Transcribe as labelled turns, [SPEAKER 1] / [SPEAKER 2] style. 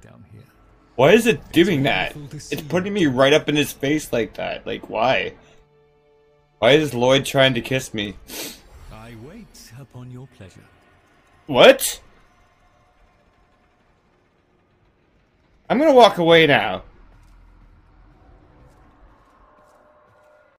[SPEAKER 1] down here.
[SPEAKER 2] Why is it doing that? It's putting me right up in his face like that. Like, why? Why is Loid trying to kiss me?
[SPEAKER 1] I wait upon your pleasure.
[SPEAKER 2] What? I'm gonna walk away now.